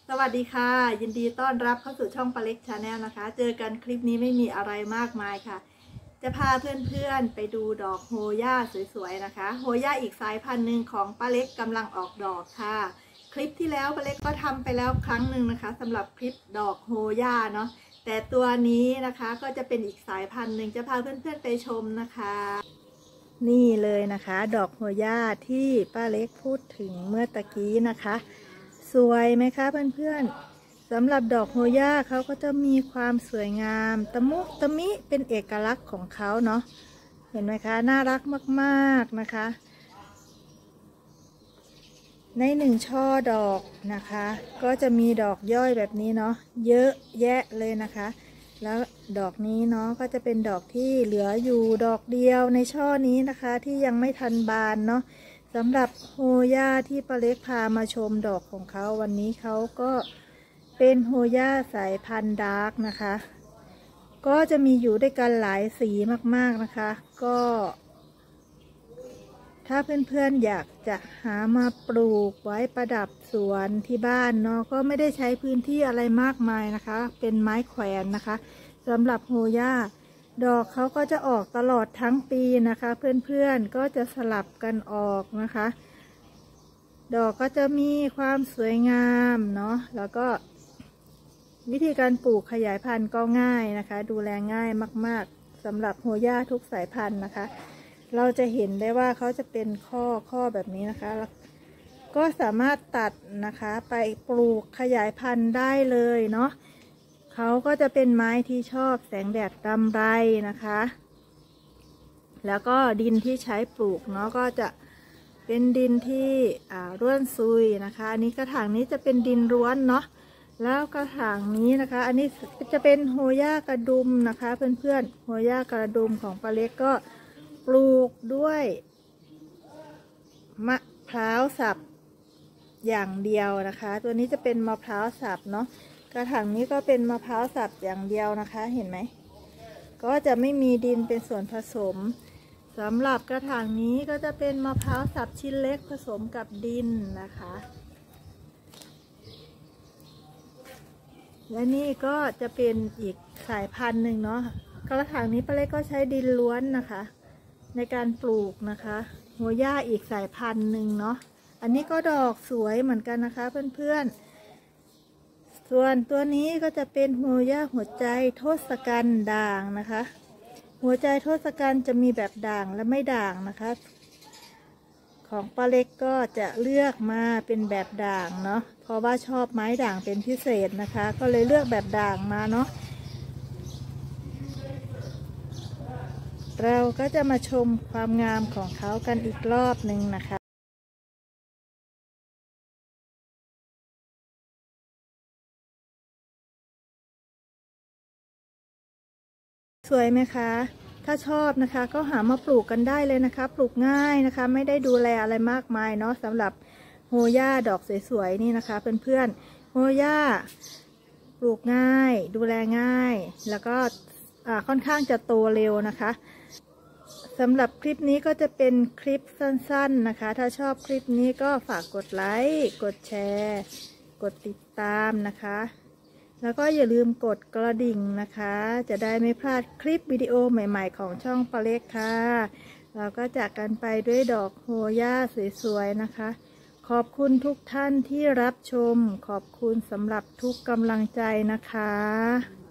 สวัสดีค่ะยินดีต้อนรับเข้าสู่ช่องปาเล็กชาแนลนะคะเจอกันคลิปนี้ไม่มีอะไรมากมายค่ะจะพาเพื่อนๆไปดูดอกโฮย่าสวยๆนะคะโฮย่าอีกสายพันธุ์หนึ่งของปาเล็กกำลังออกดอกค่ะคลิปที่แล้วปาเล็กก็ทำไปแล้วครั้งหนึ่งนะคะสำหรับคลิปดอกโฮย่าเนาะแต่ตัวนี้นะคะก็จะเป็นอีกสายพันธุ์หนึ่งจะพาเพื่อนๆไปชมนะคะนี่เลยนะคะดอกโฮย่าที่ป้าเล็กพูดถึงเมื่อตะกี้นะคะสวยไหมคะเพื่อนๆสำหรับดอกโฮย่าเขาก็จะมีความสวยงามตะมุตะมิเป็นเอกลักษณ์ของเขาเนาะเห็นไหมคะน่ารักมากๆนะคะในหนึ่งช่อดอกนะคะก็จะมีดอกย่อยแบบนี้เนาะเยอะแยะเลยนะคะแล้วดอกนี้เนาะก็จะเป็นดอกที่เหลืออยู่ดอกเดียวในช่อนี้นะคะที่ยังไม่ทันบานเนาะสำหรับโฮย่าที่ป้าเล็กพามาชมดอกของเขาวันนี้เขาก็เป็นโฮย่าสายพันธุ์ดาร์กนะคะก็จะมีอยู่ด้วยกันหลายสีมากๆนะคะก็ถ้าเพื่อนๆอยากจะหามาปลูกไว้ประดับสวนที่บ้านเนาะก็ไม่ได้ใช้พื้นที่อะไรมากมายนะคะเป็นไม้แขวนนะคะสำหรับโฮย่าดอกเขาก็จะออกตลอดทั้งปีนะคะเพื่อนๆก็จะสลับกันออกนะคะดอกก็จะมีความสวยงามเนาะแล้วก็วิธีการปลูกขยายพันธุ์ก็ง่ายนะคะดูแลง่ายมากๆสำหรับโฮย่าทุกสายพันธุ์นะคะเราจะเห็นได้ว่าเขาจะเป็นข้อแบบนี้นะคะก็สามารถตัดนะคะไปปลูกขยายพันธุ์ได้เลยเนาะเขาก็จะเป็นไม้ที่ชอบแสงแดดรำไรนะคะแล้วก็ดินที่ใช้ปลูกเนาะก็จะเป็นดินที่ร่วนซุยนะคะอันนี้กระถางนี้จะเป็นดินร้วนเนาะแล้วกระถางนี้นะคะอันนี้จะเป็นโฮย่ากระดุมนะคะเพื่อนๆโฮย่ากระดุมของป้าเล็กก็ปลูกด้วยมะพร้าวสับอย่างเดียวนะคะตัวนี้จะเป็นมะพร้าวสับเนาะกระถางนี้ก็เป็นมะพร้าวสับอย่างเดียวนะคะเห็นไหมก็จะไม่มีดินเป็นส่วนผสมสำหรับกระถางนี้ก็จะเป็นมะพร้าวสับชิ้นเล็กผสมกับดินนะคะและนี่ก็จะเป็นอีกสายพันธุ์หนึ่งเนาะกระถางนี้ป้าเล็กก็ใช้ดินล้วนนะคะในการปลูกนะคะโฮย่าอีกสายพันธุ์หนึ่งเนาะอันนี้ก็ดอกสวยเหมือนกันนะคะเพื่อนๆส่วนตัวนี้ก็จะเป็นโฮย่าหัวใจทศกัณฐ์ด่างนะคะหัวใจทศกัณฐ์จะมีแบบด่างและไม่ด่างนะคะของป้าเล็กก็จะเลือกมาเป็นแบบด่างเนาะเพราะว่าชอบไม้ด่างเป็นพิเศษนะคะก็เลยเลือกแบบด่างมาเนาะเราก็จะมาชมความงามของเขากันอีกรอบหนึ่งนะคะสวยไหมคะถ้าชอบนะคะก็หามาปลูกกันได้เลยนะคะปลูกง่ายนะคะไม่ได้ดูแลอะไรมากมายเนาะสำหรับโฮย่าดอกสวยๆนี่นะคะเพื่อนๆโฮย่าปลูกง่ายดูแลง่ายแล้วก็ค่อนข้างจะโตเร็วนะคะสำหรับคลิปนี้ก็จะเป็นคลิปสั้นๆนะคะถ้าชอบคลิปนี้ก็ฝากกดไลค์กดแชร์กดติดตามนะคะแล้วก็อย่าลืมกดกระดิ่งนะคะจะได้ไม่พลาดคลิปวิดีโอใหม่ๆของช่องป้าเล็กค่ะเราก็จากกันไปด้วยดอกโฮย่าสวยๆนะคะขอบคุณทุกท่านที่รับชมขอบคุณสำหรับทุกกำลังใจนะคะ